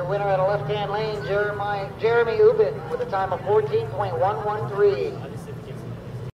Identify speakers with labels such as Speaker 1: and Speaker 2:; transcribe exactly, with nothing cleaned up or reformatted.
Speaker 1: Your winner at a left-hand lane, Jeremy, Jeremy Ubin, with a time of fourteen point one one three.